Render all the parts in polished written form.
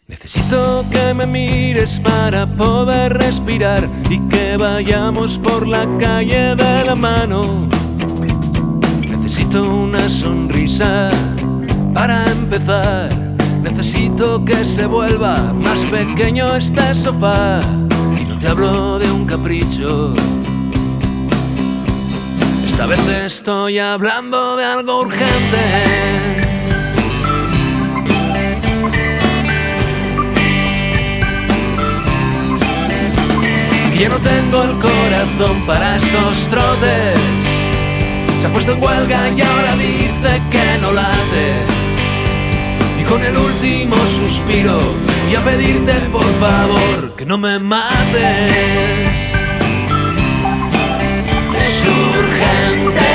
Necesito que me mires para poder respirar y que vayamos por la calle de la mano. Necesito una sonrisa para empezar. Necesito que se vuelva más pequeño este sofá. Y no te hablo de un capricho. Esta vez estoy hablando de algo urgente. Ya no tengo el corazón para estos trotes. Se ha puesto en huelga y ahora dice que no late. Y con el último suspiro voy a pedirte por favor que no me mates. Es urgente.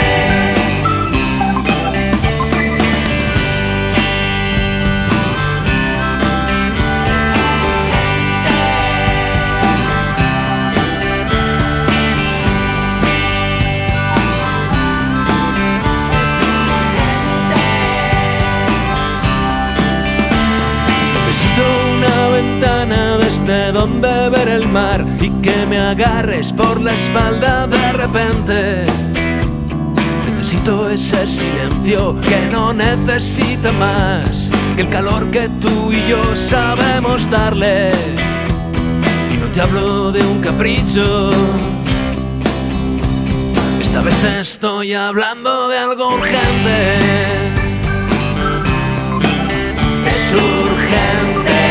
Desde donde ver el mar y que me agarres por la espalda de repente. Necesito ese silencio que no necesita más que el calor que tú y yo sabemos darle. Y no te hablo de un capricho. Esta vez estoy hablando de algo urgente. Es urgente.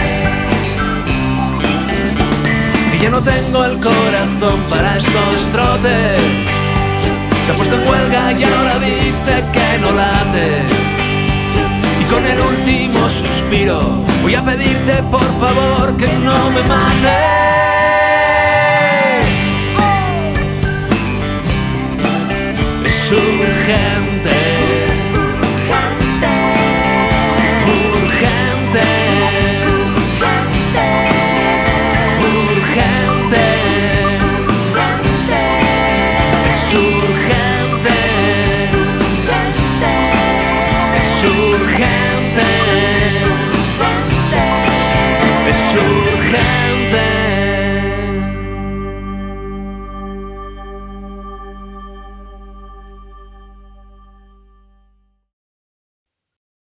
Ya no tengo el corazón para estos trotes. Se ha puesto en huelga y ahora dice que no late. Y con el último suspiro voy a pedirte por favor que no me mates. Es urgente. Es urgente.